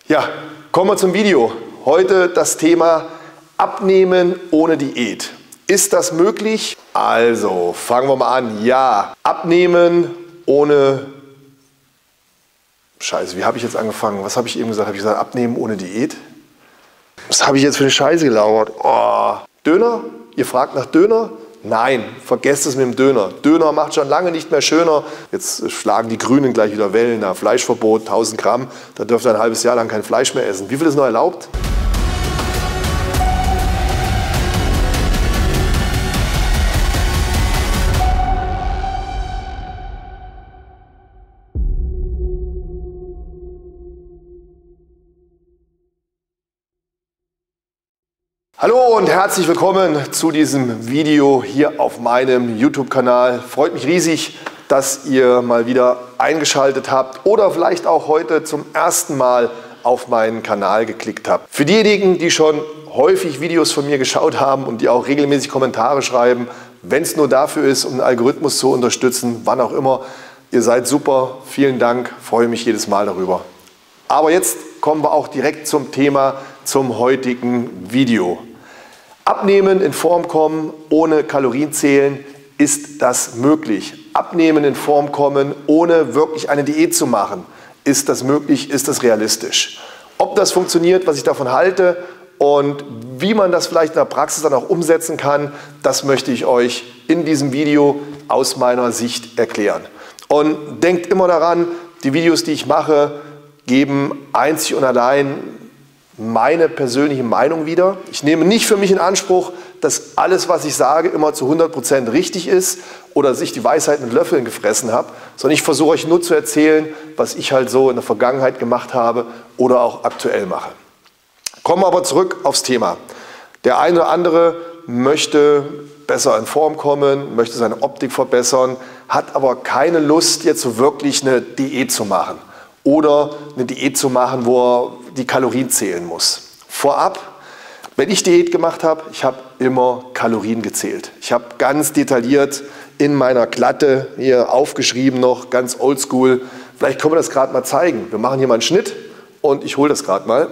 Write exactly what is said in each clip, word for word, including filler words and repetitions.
Ja, kommen wir zum Video. Heute das Thema Abnehmen ohne Diät. Ist das möglich? Also, fangen wir mal an. Ja, Abnehmen ohne... Scheiße, wie habe ich jetzt angefangen? Was habe ich eben gesagt? Habe ich gesagt, Abnehmen ohne Diät? Was habe ich jetzt für eine Scheiße gelauert? Oh. Döner? Ihr fragt nach Döner? Nein, vergesst es mit dem Döner. Döner macht schon lange nicht mehr schöner. Jetzt schlagen die Grünen gleich wieder Wellen. Na, Fleischverbot, tausend Gramm. Da dürft ihr ein halbes Jahr lang kein Fleisch mehr essen. Wie viel ist noch erlaubt? Hallo und herzlich willkommen zu diesem Video hier auf meinem YouTube-Kanal. Freut mich riesig, dass ihr mal wieder eingeschaltet habt oder vielleicht auch heute zum ersten Mal auf meinen Kanal geklickt habt. Für diejenigen, die schon häufig Videos von mir geschaut haben und die auch regelmäßig Kommentare schreiben, wenn es nur dafür ist, um den Algorithmus zu unterstützen, wann auch immer, ihr seid super, vielen Dank, freue mich jedes Mal darüber. Aber jetzt kommen wir auch direkt zum Thema, zum heutigen Video. Abnehmen, in Form kommen, ohne Kalorien zählen, ist das möglich? Abnehmen, in Form kommen, ohne wirklich eine Diät zu machen, ist das möglich, ist das realistisch? Ob das funktioniert, was ich davon halte und wie man das vielleicht in der Praxis dann auch umsetzen kann, das möchte ich euch in diesem Video aus meiner Sicht erklären. Und denkt immer daran, die Videos, die ich mache, geben einzig und allein meine persönliche Meinung wieder. Ich nehme nicht für mich in Anspruch, dass alles, was ich sage, immer zu hundert Prozent richtig ist oder dass ich die Weisheit mit Löffeln gefressen habe, sondern ich versuche euch nur zu erzählen, was ich halt so in der Vergangenheit gemacht habe oder auch aktuell mache. Kommen wir aber zurück aufs Thema. Der eine oder andere möchte besser in Form kommen, möchte seine Optik verbessern, hat aber keine Lust, jetzt so wirklich eine Diät zu machen oder eine Diät zu machen, wo er die Kalorien zählen muss. Vorab, wenn ich Diät gemacht habe, ich habe immer Kalorien gezählt. Ich habe ganz detailliert in meiner Klatte hier aufgeschrieben noch, ganz oldschool. Vielleicht können wir das gerade mal zeigen. Wir machen hier mal einen Schnitt und ich hole das gerade mal.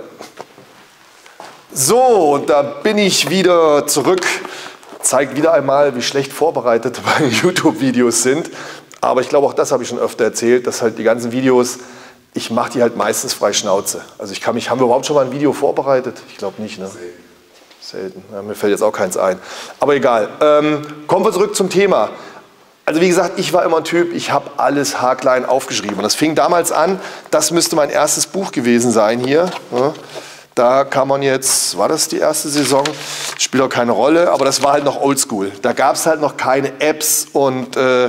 So, da bin ich wieder zurück. Zeigt wieder einmal, wie schlecht vorbereitet meine YouTube-Videos sind. Aber ich glaube, auch das habe ich schon öfter erzählt, dass halt die ganzen Videos, ich mache die halt meistens frei Schnauze. Also ich kann mich, haben wir überhaupt schon mal ein Video vorbereitet? Ich glaube nicht, ne? Selten. Selten. Ja, mir fällt jetzt auch keins ein. Aber egal. Ähm, kommen wir zurück zum Thema. Also wie gesagt, ich war immer ein Typ, ich habe alles haarklein aufgeschrieben. Und das fing damals an, das müsste mein erstes Buch gewesen sein hier. Ja, da kann man jetzt, war das die erste Saison? Spielt auch keine Rolle, aber das war halt noch oldschool. Da gab es halt noch keine Apps und äh,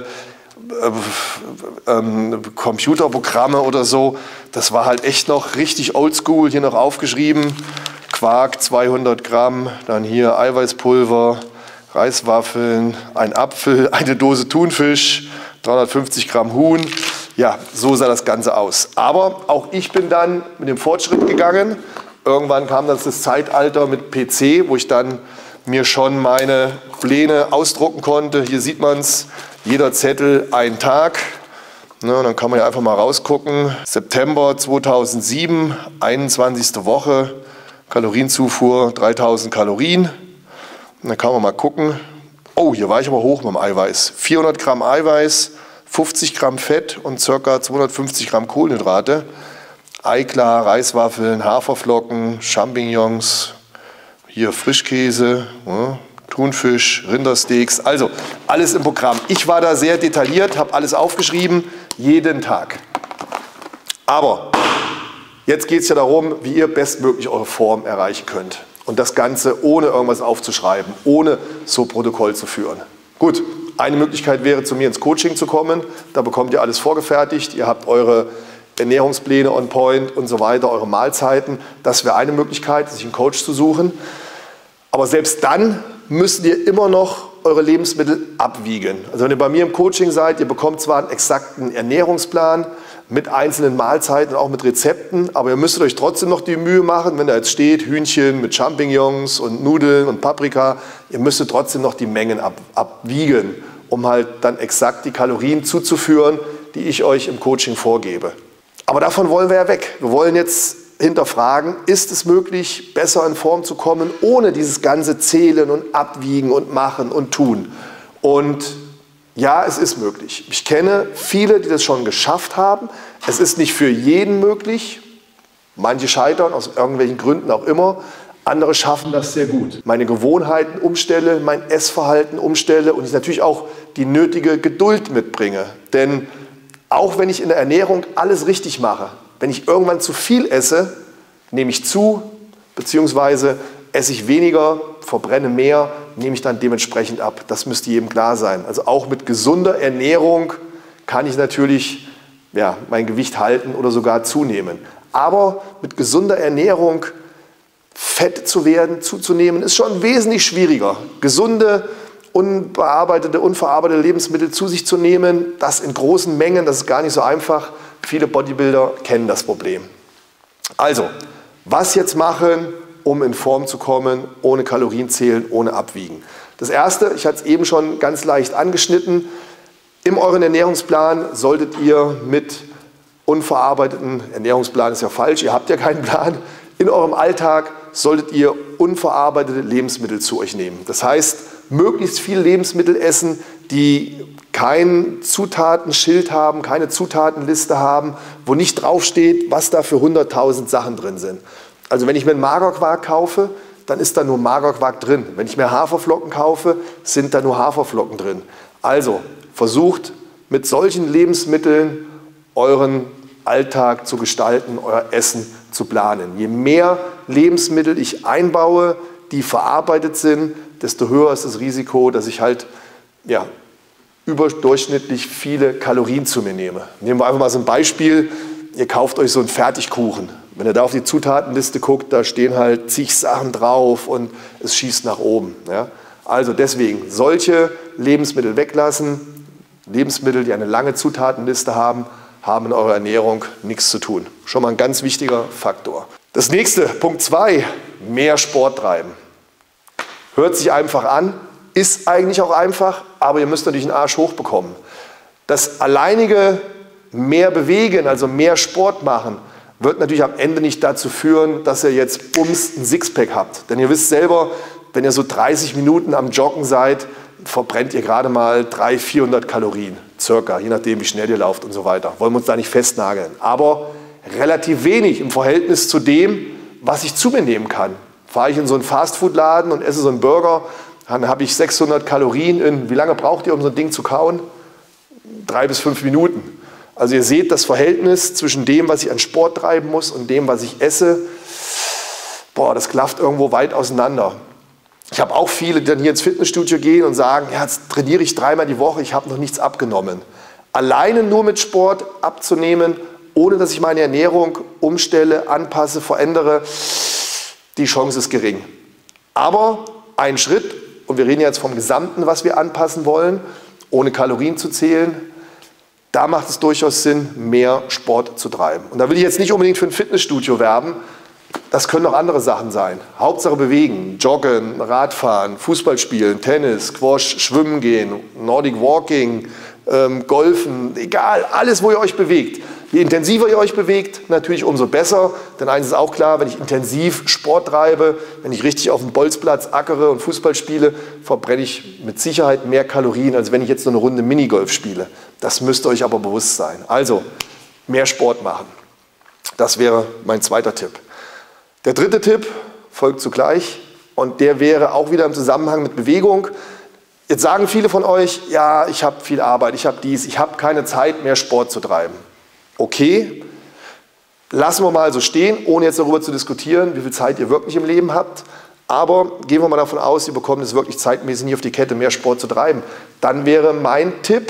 Ähm, Computerprogramme oder so. Das war halt echt noch richtig oldschool, hier noch aufgeschrieben. Quark zweihundert Gramm, dann hier Eiweißpulver, Reiswaffeln, ein Apfel, eine Dose Thunfisch, dreihundertfünfzig Gramm Huhn. Ja, so sah das Ganze aus. Aber auch ich bin dann mit dem Fortschritt gegangen. Irgendwann kam dann das Zeitalter mit P C, wo ich dann mir schon meine Pläne ausdrucken konnte. Hier sieht man es. Jeder Zettel ein Tag. Ne, dann kann man ja einfach mal rausgucken. September zweitausendsieben, einundzwanzigste Woche, Kalorienzufuhr dreitausend Kalorien. Und dann kann man mal gucken. Oh, hier war ich aber hoch mit dem Eiweiß. vierhundert Gramm Eiweiß, fünfzig Gramm Fett und ca. zweihundertfünfzig Gramm Kohlenhydrate. Eiklar, Reiswaffeln, Haferflocken, Champignons, hier Frischkäse. Ja, Thunfisch, Rindersteaks, also alles im Programm. Ich war da sehr detailliert, habe alles aufgeschrieben, jeden Tag. Aber jetzt geht es ja darum, wie ihr bestmöglich eure Form erreichen könnt. Und das Ganze ohne irgendwas aufzuschreiben, ohne so Protokoll zu führen. Gut, eine Möglichkeit wäre, zu mir ins Coaching zu kommen. Da bekommt ihr alles vorgefertigt. Ihr habt eure Ernährungspläne on point und so weiter, eure Mahlzeiten. Das wäre eine Möglichkeit, sich einen Coach zu suchen. Aber selbst dann müsst ihr immer noch eure Lebensmittel abwiegen. Also wenn ihr bei mir im Coaching seid, ihr bekommt zwar einen exakten Ernährungsplan mit einzelnen Mahlzeiten und auch mit Rezepten, aber ihr müsstet euch trotzdem noch die Mühe machen, wenn da jetzt steht Hühnchen mit Champignons und Nudeln und Paprika, ihr müsstet trotzdem noch die Mengen ab, abwiegen, um halt dann exakt die Kalorien zuzuführen, die ich euch im Coaching vorgebe. Aber davon wollen wir ja weg. Wir wollen jetzt hinterfragen, ist es möglich, besser in Form zu kommen, ohne dieses ganze Zählen und Abwiegen und Machen und Tun. Und ja, es ist möglich. Ich kenne viele, die das schon geschafft haben. Es ist nicht für jeden möglich. Manche scheitern, aus irgendwelchen Gründen auch immer. Andere schaffen das sehr gut. Meine Gewohnheiten umstelle, mein Essverhalten umstelle und ich natürlich auch die nötige Geduld mitbringe. Denn auch wenn ich in der Ernährung alles richtig mache, wenn ich irgendwann zu viel esse, nehme ich zu, beziehungsweise esse ich weniger, verbrenne mehr, nehme ich dann dementsprechend ab. Das müsste jedem klar sein. Also auch mit gesunder Ernährung kann ich natürlich ja, mein Gewicht halten oder sogar zunehmen. Aber mit gesunder Ernährung fett zu werden, zuzunehmen, ist schon wesentlich schwieriger. Gesunde, unbearbeitete, unverarbeitete Lebensmittel zu sich zu nehmen, das in großen Mengen, das ist gar nicht so einfach. Viele Bodybuilder kennen das Problem. Also, was jetzt machen, um in Form zu kommen, ohne Kalorien zählen, ohne Abwiegen? Das Erste, ich hatte es eben schon ganz leicht angeschnitten, in euren Ernährungsplan solltet ihr mit unverarbeiteten, Ernährungsplan ist ja falsch, ihr habt ja keinen Plan, in eurem Alltag solltet ihr unverarbeitete Lebensmittel zu euch nehmen. Das heißt, möglichst viele Lebensmittel essen, die kein Zutatenschild haben, keine Zutatenliste haben, wo nicht draufsteht, was da für hunderttausend Sachen drin sind. Also wenn ich mir einen Magerquark kaufe, dann ist da nur Magerquark drin. Wenn ich mir Haferflocken kaufe, sind da nur Haferflocken drin. Also versucht mit solchen Lebensmitteln euren Alltag zu gestalten, euer Essen zu planen. Je mehr Lebensmittel ich einbaue, die verarbeitet sind, desto höher ist das Risiko, dass ich halt ja, überdurchschnittlich viele Kalorien zu mir nehme. Nehmen wir einfach mal so ein Beispiel. Ihr kauft euch so einen Fertigkuchen. Wenn ihr da auf die Zutatenliste guckt, da stehen halt zig Sachen drauf und es schießt nach oben. Ja? Also deswegen solche Lebensmittel weglassen. Lebensmittel, die eine lange Zutatenliste haben, haben in eurer Ernährung nichts zu tun. Schon mal ein ganz wichtiger Faktor. Das nächste, Punkt zwei, mehr Sport treiben. Hört sich einfach an, ist eigentlich auch einfach, aber ihr müsst natürlich einen Arsch hochbekommen. Das alleinige mehr bewegen, also mehr Sport machen, wird natürlich am Ende nicht dazu führen, dass ihr jetzt bums ein Sixpack habt. Denn ihr wisst selber, wenn ihr so dreißig Minuten am Joggen seid, verbrennt ihr gerade mal dreihundert, vierhundert Kalorien, circa, je nachdem wie schnell ihr lauft und so weiter. Wollen wir uns da nicht festnageln. Aber relativ wenig im Verhältnis zu dem, was ich zu mir nehmen kann. Fahre ich in so einen Fastfood-Laden und esse so einen Burger, dann habe ich sechshundert Kalorien in, wie lange braucht ihr, um so ein Ding zu kauen? Drei bis fünf Minuten. Also ihr seht das Verhältnis zwischen dem, was ich an Sport treiben muss und dem, was ich esse. Boah, das klafft irgendwo weit auseinander. Ich habe auch viele, die dann hier ins Fitnessstudio gehen und sagen, ja, jetzt trainiere ich dreimal die Woche, ich habe noch nichts abgenommen. Alleine nur mit Sport abzunehmen, ohne dass ich meine Ernährung umstelle, anpasse, verändere, die Chance ist gering. Aber ein Schritt, und wir reden jetzt vom Gesamten, was wir anpassen wollen, ohne Kalorien zu zählen, da macht es durchaus Sinn, mehr Sport zu treiben. Und da will ich jetzt nicht unbedingt für ein Fitnessstudio werben, das können auch andere Sachen sein. Hauptsache bewegen, joggen, Radfahren, Fußball spielen, Tennis, Squash, Schwimmen gehen, Nordic Walking, ähm, Golfen, egal, alles, wo ihr euch bewegt. Je intensiver ihr euch bewegt, natürlich umso besser. Denn eins ist auch klar, wenn ich intensiv Sport treibe, wenn ich richtig auf dem Bolzplatz ackere und Fußball spiele, verbrenne ich mit Sicherheit mehr Kalorien, als wenn ich jetzt nur eine Runde Minigolf spiele. Das müsst ihr euch aber bewusst sein. Also, mehr Sport machen. Das wäre mein zweiter Tipp. Der dritte Tipp folgt zugleich und der wäre auch wieder im Zusammenhang mit Bewegung. Jetzt sagen viele von euch, ja, ich habe viel Arbeit, ich habe dies, ich habe keine Zeit, mehr Sport zu treiben. Okay, lassen wir mal so stehen, ohne jetzt darüber zu diskutieren, wie viel Zeit ihr wirklich im Leben habt. Aber gehen wir mal davon aus, ihr bekommt es wirklich zeitmäßig nicht auf die Kette, mehr Sport zu treiben. Dann wäre mein Tipp,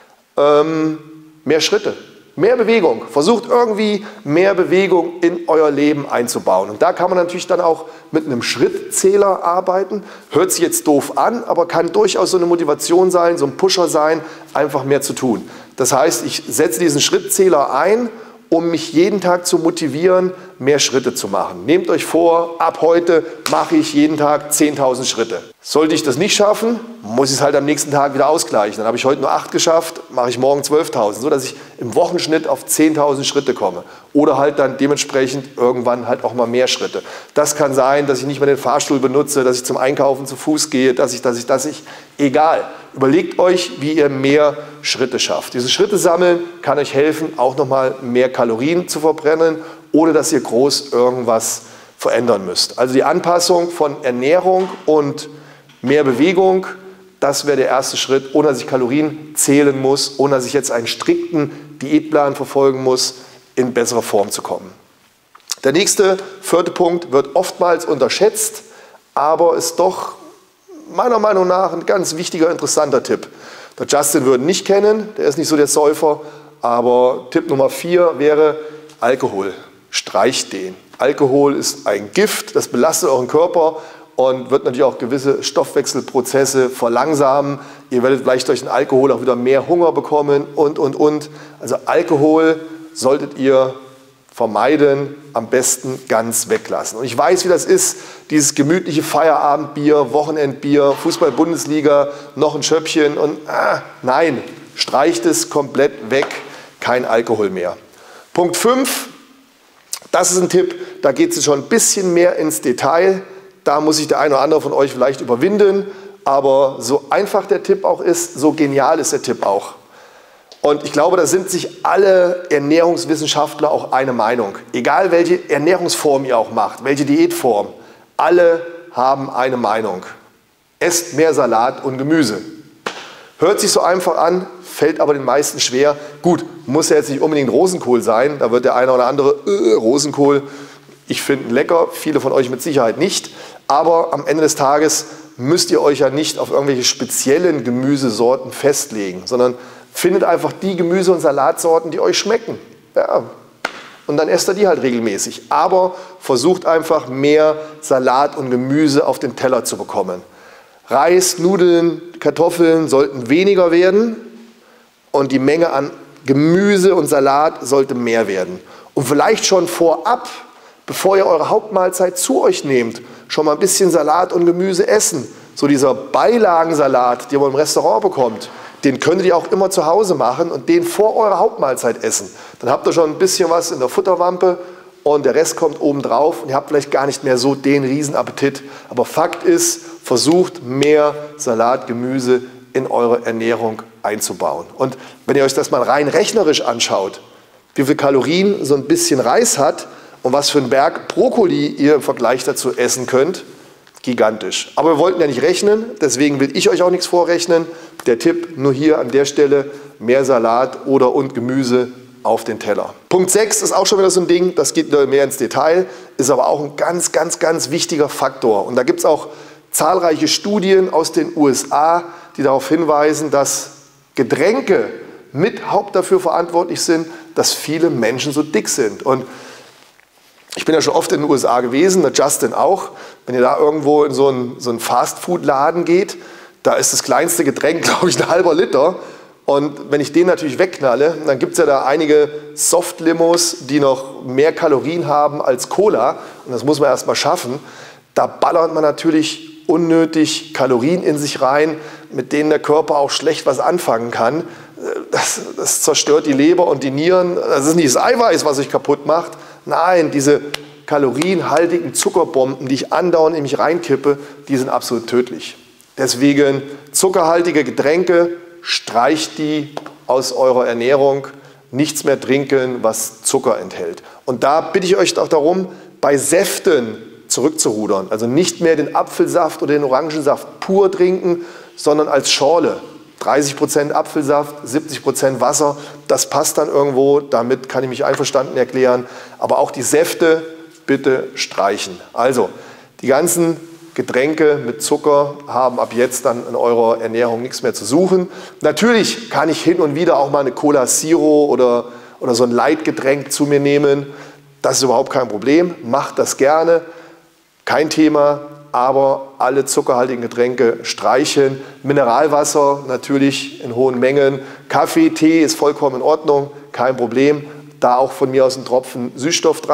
ähm, mehr Schritte. Mehr Bewegung. Versucht irgendwie mehr Bewegung in euer Leben einzubauen. Und da kann man natürlich dann auch mit einem Schrittzähler arbeiten. Hört sich jetzt doof an, aber kann durchaus so eine Motivation sein, so ein Pusher sein, einfach mehr zu tun. Das heißt, ich setze diesen Schrittzähler ein, um mich jeden Tag zu motivieren, mehr Schritte zu machen. Nehmt euch vor, ab heute mache ich jeden Tag zehntausend Schritte. Sollte ich das nicht schaffen, muss ich es halt am nächsten Tag wieder ausgleichen. Dann habe ich heute nur acht geschafft, mache ich morgen zwölftausend, so dass ich im Wochenschnitt auf zehntausend Schritte komme. Oder halt dann dementsprechend irgendwann halt auch mal mehr Schritte. Das kann sein, dass ich nicht mehr den Fahrstuhl benutze, dass ich zum Einkaufen zu Fuß gehe, dass ich, dass ich, dass ich, egal. Überlegt euch, wie ihr mehr Schritte schafft. Diese Schritte sammeln kann euch helfen, auch nochmal mehr Kalorien zu verbrennen, ohne dass ihr groß irgendwas verändern müsst. Also die Anpassung von Ernährung und mehr Bewegung, das wäre der erste Schritt, ohne dass ich Kalorien zählen muss, ohne dass ich jetzt einen strikten Diätplan verfolgen muss, in bessere Form zu kommen. Der nächste, vierte Punkt, wird oftmals unterschätzt, aber ist doch meiner Meinung nach ein ganz wichtiger, interessanter Tipp. Der Justin würde ihn nicht kennen, der ist nicht so der Säufer, aber Tipp Nummer vier wäre Alkohol. Streicht den. Alkohol ist ein Gift, das belastet euren Körper und wird natürlich auch gewisse Stoffwechselprozesse verlangsamen. Ihr werdet vielleicht durch den Alkohol auch wieder mehr Hunger bekommen und, und, und. Also Alkohol solltet ihr vermeiden, am besten ganz weglassen. Und ich weiß, wie das ist, dieses gemütliche Feierabendbier, Wochenendbier, Fußball-Bundesliga, noch ein Schöppchen und ah, nein, streicht es komplett weg, kein Alkohol mehr. Punkt fünf, das ist ein Tipp, da geht es schon ein bisschen mehr ins Detail. Da muss sich der eine oder andere von euch vielleicht überwinden, aber so einfach der Tipp auch ist, so genial ist der Tipp auch. Und ich glaube, da sind sich alle Ernährungswissenschaftler auch eine Meinung. Egal welche Ernährungsform ihr auch macht, welche Diätform, alle haben eine Meinung. Esst mehr Salat und Gemüse. Hört sich so einfach an, fällt aber den meisten schwer. Gut, muss ja jetzt nicht unbedingt Rosenkohl sein, da wird der eine oder andere, äh, Rosenkohl, ich finde ihn lecker, viele von euch mit Sicherheit nicht. Aber am Ende des Tages müsst ihr euch ja nicht auf irgendwelche speziellen Gemüsesorten festlegen, sondern findet einfach die Gemüse- und Salatsorten, die euch schmecken. Ja. Und dann esst ihr die halt regelmäßig. Aber versucht einfach mehr Salat und Gemüse auf den Teller zu bekommen. Reis, Nudeln, Kartoffeln sollten weniger werden und die Menge an Gemüse und Salat sollte mehr werden. Und vielleicht schon vorab, bevor ihr eure Hauptmahlzeit zu euch nehmt, schon mal ein bisschen Salat und Gemüse essen. So dieser Beilagensalat, den man im Restaurant bekommt, den könntet ihr auch immer zu Hause machen und den vor eurer Hauptmahlzeit essen. Dann habt ihr schon ein bisschen was in der Futterwampe und der Rest kommt oben drauf und ihr habt vielleicht gar nicht mehr so den Riesenappetit. Aber Fakt ist, versucht mehr Salat, Gemüse in eure Ernährung einzubauen. Und wenn ihr euch das mal rein rechnerisch anschaut, wie viel Kalorien so ein bisschen Reis hat und was für einen Berg Brokkoli ihr im Vergleich dazu essen könnt, gigantisch. Aber wir wollten ja nicht rechnen, deswegen will ich euch auch nichts vorrechnen. Der Tipp nur hier an der Stelle, mehr Salat oder und Gemüse auf den Teller. Punkt sechs ist auch schon wieder so ein Ding, das geht mehr ins Detail, ist aber auch ein ganz, ganz, ganz wichtiger Faktor. Und da gibt es auch zahlreiche Studien aus den U S A, die darauf hinweisen, dass Getränke mit Haupt dafür verantwortlich sind, dass viele Menschen so dick sind. Und ich bin ja schon oft in den U S A gewesen, der Justin auch. Wenn ihr da irgendwo in so einen, so einen Fastfood-Laden geht, da ist das kleinste Getränk, glaube ich, ein halber Liter. Und wenn ich den natürlich wegknalle, dann gibt es ja da einige Soft-Limos, die noch mehr Kalorien haben als Cola. Und das muss man erst mal schaffen. Da ballert man natürlich unnötig Kalorien in sich rein, mit denen der Körper auch schlecht was anfangen kann. Das, das zerstört die Leber und die Nieren. Das ist nicht das Eiweiß, was sich kaputt macht. Nein, diese kalorienhaltigen Zuckerbomben, die ich andauernd in mich reinkippe, die sind absolut tödlich. Deswegen zuckerhaltige Getränke, streicht die aus eurer Ernährung, nichts mehr trinken, was Zucker enthält. Und da bitte ich euch auch darum, bei Säften zurückzurudern. Also nicht mehr den Apfelsaft oder den Orangensaft pur trinken, sondern als Schorle. dreißig Prozent Apfelsaft, siebzig Prozent Wasser, das passt dann irgendwo, damit kann ich mich einverstanden erklären. Aber auch die Säfte bitte streichen. Also die ganzen Getränke mit Zucker haben ab jetzt dann in eurer Ernährung nichts mehr zu suchen. Natürlich kann ich hin und wieder auch mal eine Cola Zero oder, oder so ein Leitgetränk zu mir nehmen. Das ist überhaupt kein Problem. Macht das gerne. Kein Thema. Aber alle zuckerhaltigen Getränke streichen. Mineralwasser natürlich in hohen Mengen. Kaffee, Tee ist vollkommen in Ordnung. Kein Problem. Da auch von mir aus ein Tropfen Süßstoff dran.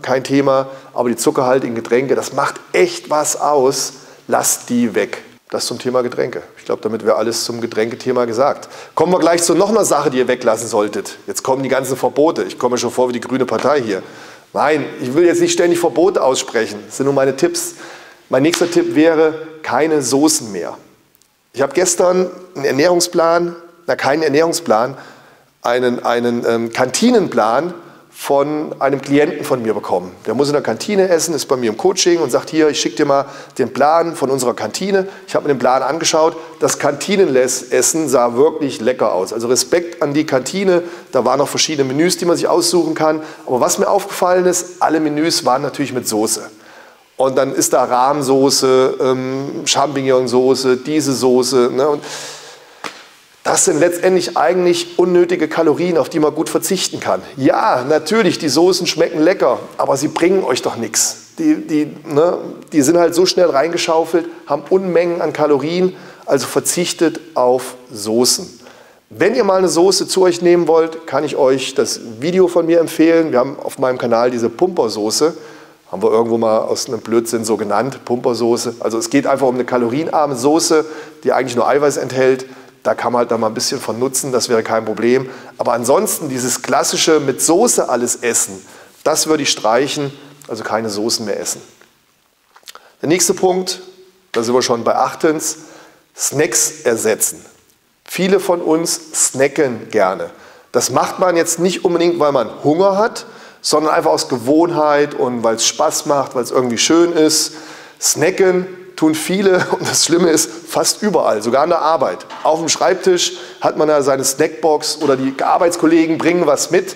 kein Thema. Aber die zuckerhaltigen Getränke, das macht echt was aus. Lasst die weg. Das zum Thema Getränke. Ich glaube, damit wäre alles zum Getränkethema gesagt. Kommen wir gleich zu noch einer Sache, die ihr weglassen solltet. Jetzt kommen die ganzen Verbote. Ich komme mir schon vor wie die grüne Partei hier. Nein, ich will jetzt nicht ständig Verbote aussprechen. Das sind nur meine Tipps. Mein nächster Tipp wäre, keine Soßen mehr. Ich habe gestern einen Ernährungsplan, na keinen Ernährungsplan, einen, einen ähm, Kantinenplan von einem Klienten von mir bekommen. Der muss in der Kantine essen, ist bei mir im Coaching und sagt, hier, ich schicke dir mal den Plan von unserer Kantine. Ich habe mir den Plan angeschaut. Das Kantinenessen sah wirklich lecker aus. Also Respekt an die Kantine. Da waren noch verschiedene Menüs, die man sich aussuchen kann. Aber was mir aufgefallen ist, alle Menüs waren natürlich mit Soße. Und dann ist da Rahmsoße, ähm, Champignonsoße, diese Soße. Ne? Und das sind letztendlich eigentlich unnötige Kalorien, auf die man gut verzichten kann. Ja, natürlich, die Soßen schmecken lecker, aber sie bringen euch doch nichts. Die, die, ne, die sind halt so schnell reingeschaufelt, haben Unmengen an Kalorien, also verzichtet auf Soßen. Wenn ihr mal eine Soße zu euch nehmen wollt, kann ich euch das Video von mir empfehlen. Wir haben auf meinem Kanal diese Pumpersoße, haben wir irgendwo mal aus einem Blödsinn so genannt, Pumpersoße. Also es geht einfach um eine kalorienarme Soße, die eigentlich nur Eiweiß enthält. Da kann man halt da mal ein bisschen von nutzen, das wäre kein Problem. Aber ansonsten dieses klassische mit Soße alles essen, das würde ich streichen, also keine Soßen mehr essen. Der nächste Punkt, da sind wir schon bei achtens, Snacks ersetzen. Viele von uns snacken gerne. Das macht man jetzt nicht unbedingt, weil man Hunger hat, sondern einfach aus Gewohnheit und weil es Spaß macht, weil es irgendwie schön ist. Snacken tun viele und das Schlimme ist, fast überall, sogar an der Arbeit. Auf dem Schreibtisch hat man da seine Snackbox oder die Arbeitskollegen bringen was mit.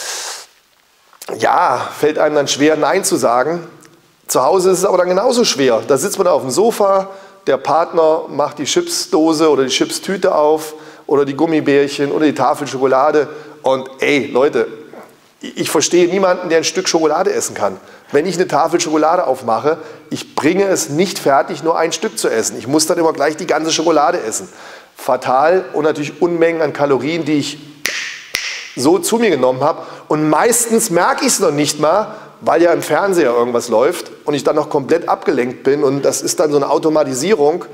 Ja, fällt einem dann schwer, Nein zu sagen. Zu Hause ist es aber dann genauso schwer. Da sitzt man da auf dem Sofa, der Partner macht die Chipsdose oder die Chipstüte auf oder die Gummibärchen oder die Tafel Schokolade und ey, Leute, ich verstehe niemanden, der ein Stück Schokolade essen kann. Wenn ich eine Tafel Schokolade aufmache, ich bringe es nicht fertig, nur ein Stück zu essen. Ich muss dann immer gleich die ganze Schokolade essen. Fatal und natürlich Unmengen an Kalorien, die ich so zu mir genommen habe. Und meistens merke ich es noch nicht mal, weil ja im Fernseher irgendwas läuft und ich dann noch komplett abgelenkt bin. Und das ist dann so eine Automatisierung.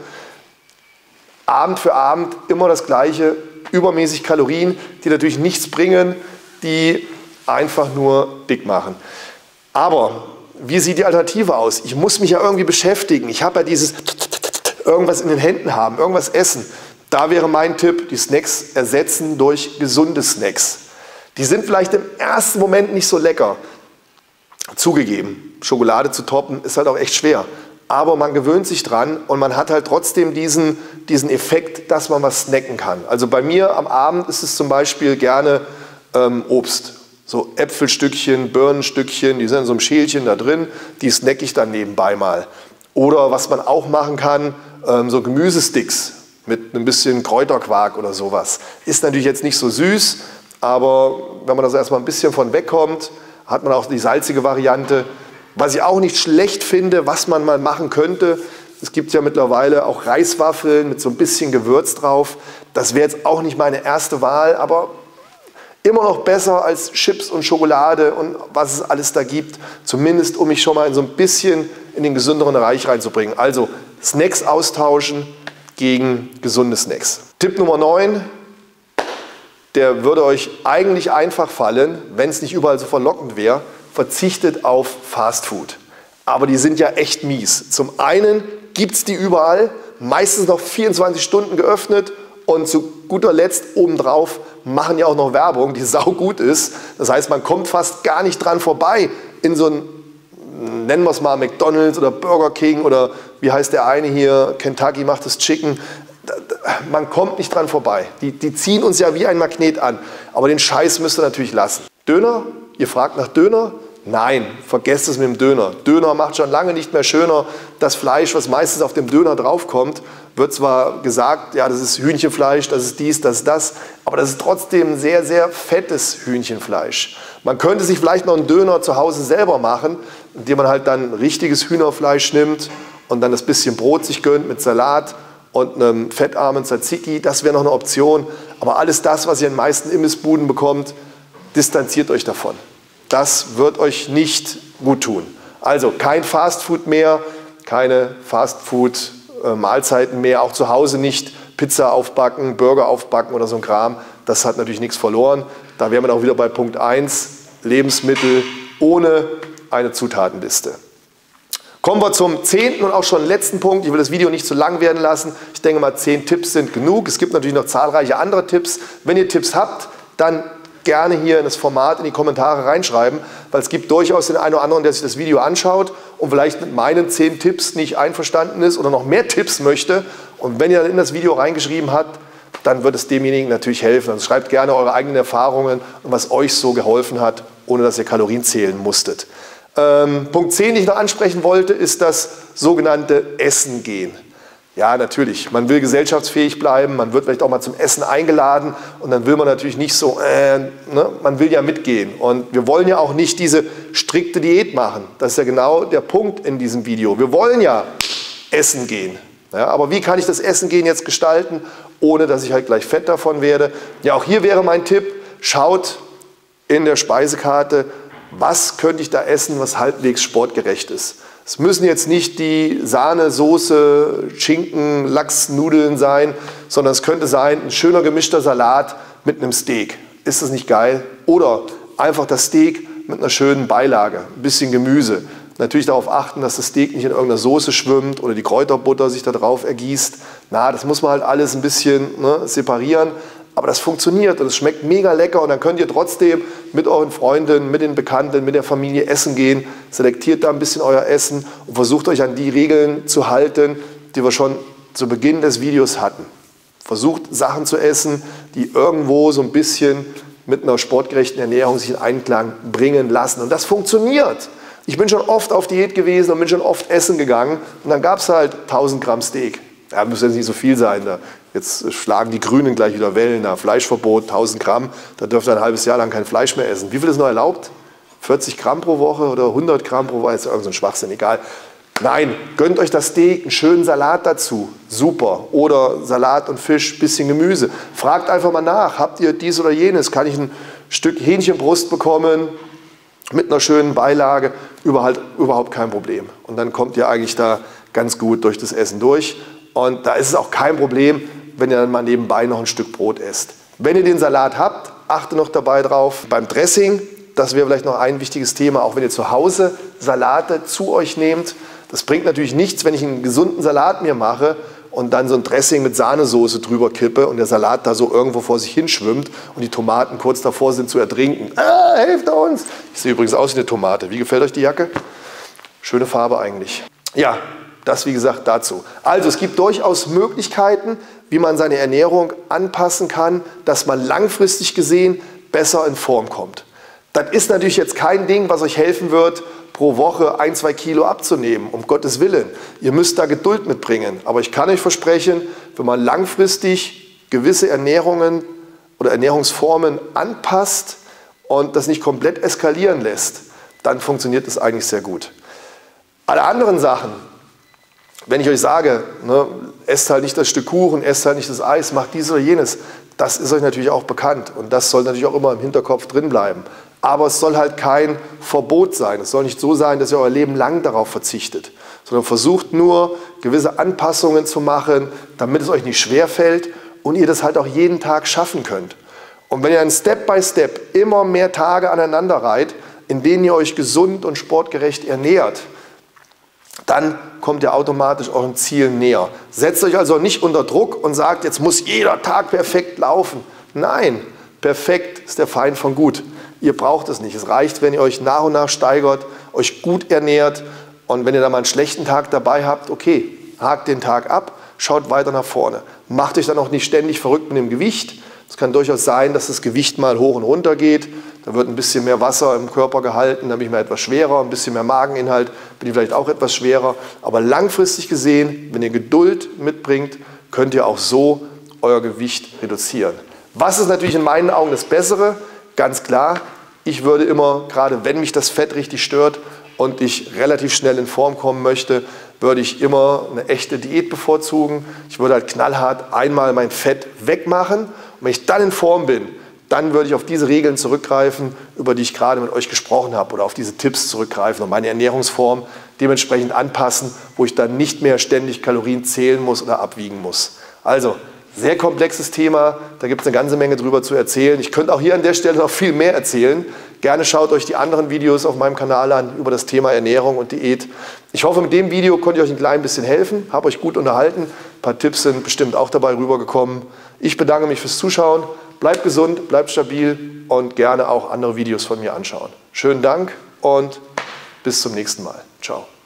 Abend für Abend immer das Gleiche, übermäßig Kalorien, die natürlich nichts bringen, die einfach nur dick machen. Aber wie sieht die Alternative aus? Ich muss mich ja irgendwie beschäftigen. Ich habe ja dieses irgendwas in den Händen haben, irgendwas essen. Da wäre mein Tipp, die Snacks ersetzen durch gesunde Snacks. Die sind vielleicht im ersten Moment nicht so lecker. Zugegeben, Schokolade zu toppen ist halt auch echt schwer. Aber man gewöhnt sich dran und man hat halt trotzdem diesen, diesen Effekt, dass man was snacken kann. Also bei mir am Abend ist es zum Beispiel gerne ähm, Obst. So Äpfelstückchen, Birnenstückchen, die sind in so einem Schälchen da drin, die snacke ich dann nebenbei mal. Oder was man auch machen kann, ähm, so Gemüsesticks mit ein bisschen Kräuterquark oder sowas. Ist natürlich jetzt nicht so süß, aber wenn man das erstmal ein bisschen von wegkommt, hat man auch die salzige Variante. Was ich auch nicht schlecht finde, was man mal machen könnte, es gibt ja mittlerweile auch Reiswaffeln mit so ein bisschen Gewürz drauf. Das wäre jetzt auch nicht meine erste Wahl, aber immer noch besser als Chips und Schokolade und was es alles da gibt. Zumindest, um mich schon mal in so ein bisschen in den gesünderen Bereich reinzubringen. Also Snacks austauschen gegen gesunde Snacks. Tipp Nummer neun, der würde euch eigentlich einfach fallen, wenn es nicht überall so verlockend wäre. Verzichtet auf Fastfood. Aber die sind ja echt mies. Zum einen gibt es die überall, meistens noch vierundzwanzig Stunden geöffnet. Und zu guter Letzt obendrauf machen ja auch noch Werbung, die saugut ist. Das heißt, man kommt fast gar nicht dran vorbei in so ein, nennen wir es mal McDonald's oder Burger King oder wie heißt der eine hier, Kentucky macht das Chicken. Man kommt nicht dran vorbei. Die, die ziehen uns ja wie ein Magnet an. Aber den Scheiß müsst ihr natürlich lassen. Döner? Ihr fragt nach Döner? Nein, vergesst es mit dem Döner. Döner macht schon lange nicht mehr schöner. Das Fleisch, was meistens auf dem Döner draufkommt, wird zwar gesagt, ja, das ist Hühnchenfleisch, das ist dies, das ist das, aber das ist trotzdem sehr, sehr fettes Hühnchenfleisch. Man könnte sich vielleicht noch einen Döner zu Hause selber machen, indem man halt dann richtiges Hühnerfleisch nimmt und dann das bisschen Brot sich gönnt mit Salat und einem fettarmen Tzatziki. Das wäre noch eine Option. Aber alles das, was ihr in den meisten Imbissbuden bekommt, distanziert euch davon. Das wird euch nicht gut tun. Also kein Fastfood mehr, keine Fastfood-Mahlzeiten mehr, auch zu Hause nicht Pizza aufbacken, Burger aufbacken oder so ein Kram. Das hat natürlich nichts verloren. Da wären wir auch wieder bei Punkt eins, Lebensmittel ohne eine Zutatenliste. Kommen wir zum zehnten und auch schon letzten Punkt. Ich will das Video nicht zu lang werden lassen. Ich denke mal, zehn Tipps sind genug. Es gibt natürlich noch zahlreiche andere Tipps. Wenn ihr Tipps habt, dann gerne hier in das Format, in die Kommentare reinschreiben, weil es gibt durchaus den einen oder anderen, der sich das Video anschaut und vielleicht mit meinen zehn Tipps nicht einverstanden ist oder noch mehr Tipps möchte. Und wenn ihr dann in das Video reingeschrieben habt, dann wird es demjenigen natürlich helfen. Also schreibt gerne eure eigenen Erfahrungen und was euch so geholfen hat, ohne dass ihr Kalorien zählen musstet. Ähm, Punkt zehn, den ich noch ansprechen wollte, ist das sogenannte Essen gehen. Ja, natürlich, man will gesellschaftsfähig bleiben, man wird vielleicht auch mal zum Essen eingeladen und dann will man natürlich nicht so, äh, ne? Man will ja mitgehen. Und wir wollen ja auch nicht diese strikte Diät machen. Das ist ja genau der Punkt in diesem Video. Wir wollen ja essen gehen. Ja, aber wie kann ich das Essen gehen jetzt gestalten, ohne dass ich halt gleich fett davon werde? Ja, auch hier wäre mein Tipp, schaut in der Speisekarte, was könnte ich da essen, was halbwegs sportgerecht ist. Es müssen jetzt nicht die Sahne, Soße, Schinken, Lachs, Nudeln sein, sondern es könnte sein ein schöner gemischter Salat mit einem Steak. Ist das nicht geil? Oder einfach das Steak mit einer schönen Beilage, ein bisschen Gemüse. Natürlich darauf achten, dass das Steak nicht in irgendeiner Soße schwimmt oder die Kräuterbutter sich da drauf ergießt. Na, das muss man halt alles ein bisschen ne, separieren. Aber das funktioniert und es schmeckt mega lecker und dann könnt ihr trotzdem mit euren Freunden, mit den Bekannten, mit der Familie essen gehen. Selektiert da ein bisschen euer Essen und versucht euch an die Regeln zu halten, die wir schon zu Beginn des Videos hatten. Versucht Sachen zu essen, die irgendwo so ein bisschen mit einer sportgerechten Ernährung sich in Einklang bringen lassen. Und das funktioniert. Ich bin schon oft auf Diät gewesen und bin schon oft essen gegangen und dann gab es halt tausend Gramm Steak. Ja, müsste jetzt nicht so viel sein. Da. Jetzt schlagen die Grünen gleich wieder Wellen. Da. Fleischverbot, tausend Gramm. Da dürft ihr ein halbes Jahr lang kein Fleisch mehr essen. Wie viel ist noch erlaubt? vierzig Gramm pro Woche oder hundert Gramm pro Woche? Ist irgend so ein Schwachsinn, egal. Nein, gönnt euch das Steak, einen schönen Salat dazu. Super. Oder Salat und Fisch, bisschen Gemüse. Fragt einfach mal nach. Habt ihr dies oder jenes? Kann ich ein Stück Hähnchenbrust bekommen? Mit einer schönen Beilage? Überhaupt, überhaupt kein Problem. Und dann kommt ihr eigentlich da ganz gut durch das Essen durch. Und da ist es auch kein Problem, wenn ihr dann mal nebenbei noch ein Stück Brot esst. Wenn ihr den Salat habt, achte noch dabei drauf. Beim Dressing, das wäre vielleicht noch ein wichtiges Thema, auch wenn ihr zu Hause Salate zu euch nehmt. Das bringt natürlich nichts, wenn ich einen gesunden Salat mir mache und dann so ein Dressing mit Sahnesoße drüber kippe und der Salat da so irgendwo vor sich hinschwimmt und die Tomaten kurz davor sind zu ertrinken. Ah, helft uns! Ich sehe übrigens aus wie eine Tomate. Wie gefällt euch die Jacke? Schöne Farbe eigentlich. Ja. Das, wie gesagt, dazu. Also es gibt durchaus Möglichkeiten, wie man seine Ernährung anpassen kann, dass man langfristig gesehen besser in Form kommt. Das ist natürlich jetzt kein Ding, was euch helfen wird, pro Woche ein, zwei Kilo abzunehmen, um Gottes Willen. Ihr müsst da Geduld mitbringen. Aber ich kann euch versprechen, wenn man langfristig gewisse Ernährungen oder Ernährungsformen anpasst und das nicht komplett eskalieren lässt, dann funktioniert das eigentlich sehr gut. Alle anderen Sachen, wenn ich euch sage, ne, esst halt nicht das Stück Kuchen, esst halt nicht das Eis, macht dies oder jenes, das ist euch natürlich auch bekannt und das soll natürlich auch immer im Hinterkopf drin bleiben. Aber es soll halt kein Verbot sein. Es soll nicht so sein, dass ihr euer Leben lang darauf verzichtet, sondern versucht nur, gewisse Anpassungen zu machen, damit es euch nicht schwerfällt und ihr das halt auch jeden Tag schaffen könnt. Und wenn ihr dann Step by Step immer mehr Tage aneinander reiht, in denen ihr euch gesund und sportgerecht ernährt, dann kommt ihr automatisch euren Zielen näher. Setzt euch also nicht unter Druck und sagt, jetzt muss jeder Tag perfekt laufen. Nein, perfekt ist der Feind von gut. Ihr braucht es nicht. Es reicht, wenn ihr euch nach und nach steigert, euch gut ernährt und wenn ihr da mal einen schlechten Tag dabei habt, okay, hakt den Tag ab, schaut weiter nach vorne. Macht euch dann auch nicht ständig verrückt mit dem Gewicht. Es kann durchaus sein, dass das Gewicht mal hoch und runter geht. Da wird ein bisschen mehr Wasser im Körper gehalten, dann bin ich mal etwas schwerer, ein bisschen mehr Mageninhalt, bin ich vielleicht auch etwas schwerer. Aber langfristig gesehen, wenn ihr Geduld mitbringt, könnt ihr auch so euer Gewicht reduzieren. Was ist natürlich in meinen Augen das Bessere? Ganz klar, ich würde immer, gerade wenn mich das Fett richtig stört und ich relativ schnell in Form kommen möchte, würde ich immer eine echte Diät bevorzugen. Ich würde halt knallhart einmal mein Fett wegmachen. Und wenn ich dann in Form bin, dann würde ich auf diese Regeln zurückgreifen, über die ich gerade mit euch gesprochen habe, oder auf diese Tipps zurückgreifen und meine Ernährungsform dementsprechend anpassen, wo ich dann nicht mehr ständig Kalorien zählen muss oder abwiegen muss. Also, sehr komplexes Thema, da gibt es eine ganze Menge drüber zu erzählen. Ich könnte auch hier an der Stelle noch viel mehr erzählen. Gerne schaut euch die anderen Videos auf meinem Kanal an über das Thema Ernährung und Diät. Ich hoffe, mit dem Video konnte ich euch ein klein bisschen helfen, habe euch gut unterhalten. Ein paar Tipps sind bestimmt auch dabei rübergekommen. Ich bedanke mich fürs Zuschauen. Bleibt gesund, bleibt stabil und gerne auch andere Videos von mir anschauen. Schönen Dank und bis zum nächsten Mal. Ciao.